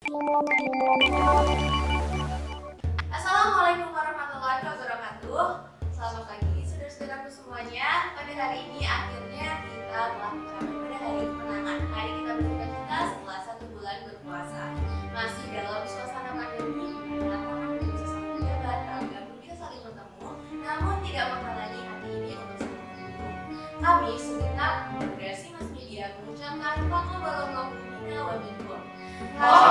Assalamualaikum warahmatullahi wabarakatuh. Selamat pagi saudara-saudaraku semuanya. Pada hari ini akhirnya kita telah mencapai pada hari kemenangan. Hari kita bersuka cita setelah 1 bulan berpuasa. Masih dalam suasana pandemi, dimana orang bisa saling jabat, gabung bisa saling bertemu, namun tidak menghalangi hati ini untuk saling bertemu. Kami segenap Kongregasi Mass Media mengucapkan Paqabbalallahu minna wa minkum.